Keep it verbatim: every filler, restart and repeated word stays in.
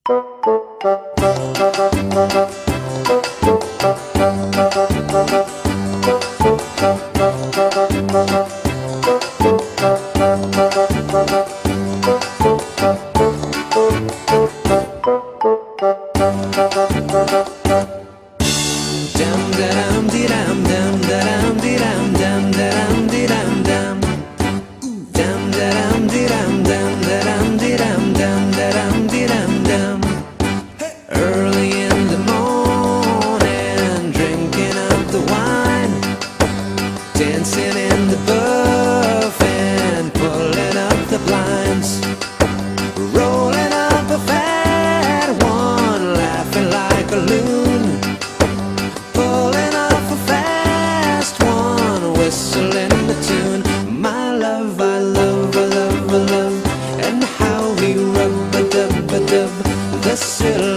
Early in the morning, drinking up the wine, dancing in the buff and pulling up the blinds, rolling up a fat one, laughing like a loon, pulling off a fast one, whistling the tune. My love, I love, I love, I love, and how we rub-a-dub-a-dub the silver.